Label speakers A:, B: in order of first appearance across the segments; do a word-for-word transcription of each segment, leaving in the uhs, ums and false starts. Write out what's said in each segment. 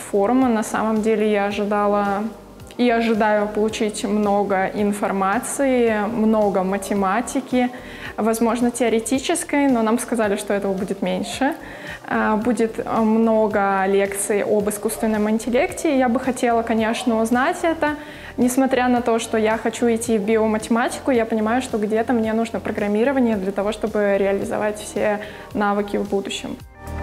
A: форума. На самом деле я ожидала и ожидаю получить много информации, много математики, возможно, теоретической, но нам сказали, что этого будет меньше. Будет много лекций об искусственном интеллекте. Я бы хотела, конечно, узнать это. Несмотря на то, что я хочу идти в биоматематику, я понимаю, что где-то мне нужно программирование для того, чтобы реализовать все навыки в будущем.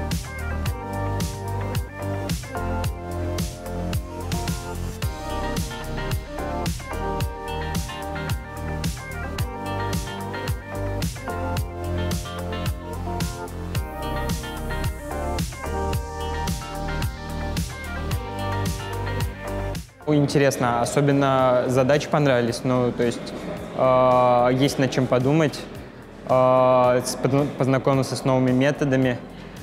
B: Интересно, особенно задачи понравились, ну, то есть э, есть над чем подумать, э, познакомиться с новыми методами,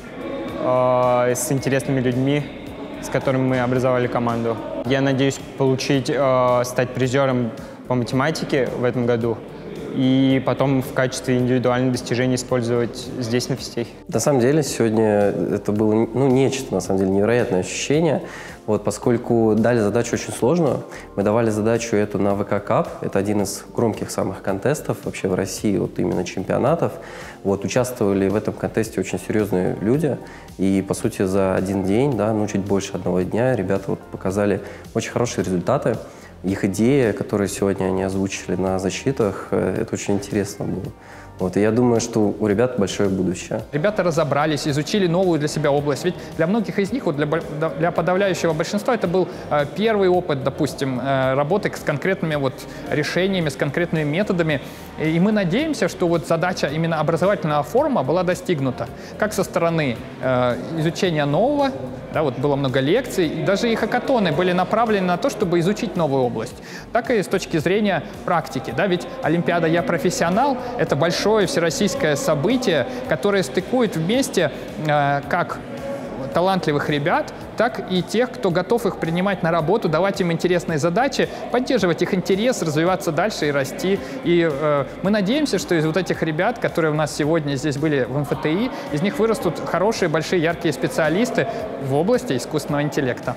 B: э, с интересными людьми, с которыми мы образовали команду. Я надеюсь получить, э, стать призером по математике в этом году и потом в качестве индивидуальных достижений использовать здесь, на физтехе.
C: На самом деле, сегодня это было, ну, нечто, на самом деле, невероятное ощущение. Вот, поскольку дали задачу очень сложную, мы давали задачу эту на вэ ка кап, это один из громких самых контестов вообще в России, вот именно чемпионатов. Вот, участвовали в этом контесте очень серьезные люди, и, по сути, за один день, да, ну, чуть больше одного дня, ребята вот показали очень хорошие результаты. Их идея, которую сегодня они озвучили на защитах, это очень интересно было. Вот, и я думаю, что у ребят большое будущее.
D: Ребята разобрались, изучили новую для себя область. Ведь для многих из них, вот для, для подавляющего большинства, это был э, первый опыт, допустим, э, работы с конкретными вот решениями, с конкретными методами. И, и мы надеемся, что вот задача именно образовательного форума была достигнута. Как со стороны э, изучения нового, да, вот было много лекций, и даже и хакатоны были направлены на то, чтобы изучить новую область, так и с точки зрения практики. Да, ведь Олимпиада «Я профессионал» — это большое всероссийское событие, которое стыкует вместе э, как талантливых ребят, так и тех, кто готов их принимать на работу, давать им интересные задачи, поддерживать их интерес, развиваться дальше и расти. И э, мы надеемся, что из вот этих ребят, которые у нас сегодня здесь были в эм эф тэ и, из них вырастут хорошие, большие, яркие специалисты в области искусственного интеллекта.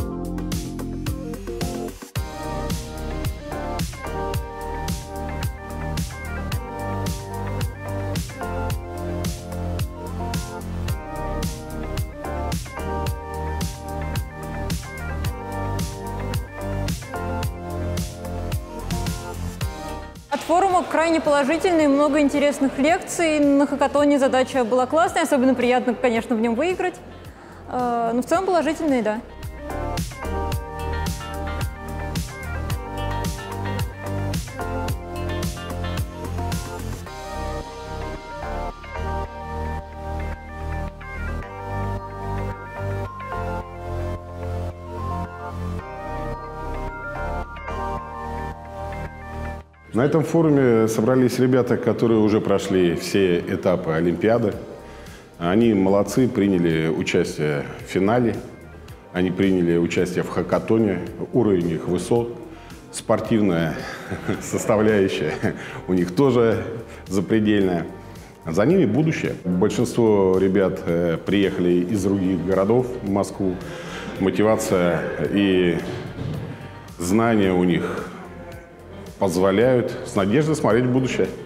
E: От форума крайне положительный, много интересных лекций. На хакатоне задача была классная, особенно приятно, конечно, в нем выиграть. Но в целом положительный, да.
F: На этом форуме собрались ребята, которые уже прошли все этапы Олимпиады. Они молодцы, приняли участие в финале, они приняли участие в хакатоне, уровень их высок, спортивная составляющая у них тоже запредельная. За ними будущее. Большинство ребят приехали из других городов в Москву. Мотивация и знания у них позволяют с надеждой смотреть в будущее.